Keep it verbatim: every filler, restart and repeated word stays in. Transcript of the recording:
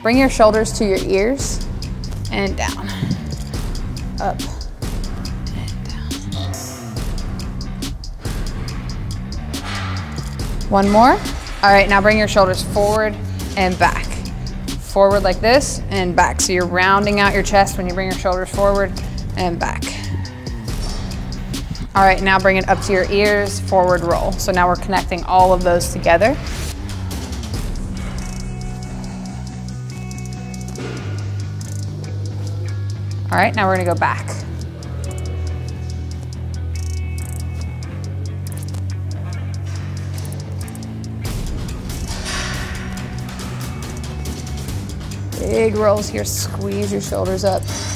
Bring your shoulders to your ears and down, up and down. One more. All right, now bring your shoulders forward and back. Forward like this and back. So you're rounding out your chest when you bring your shoulders forward and back. All right, now bring it up to your ears, forward roll. So now we're connecting all of those together. All right, now we're gonna go back. Big rolls here, squeeze your shoulders up.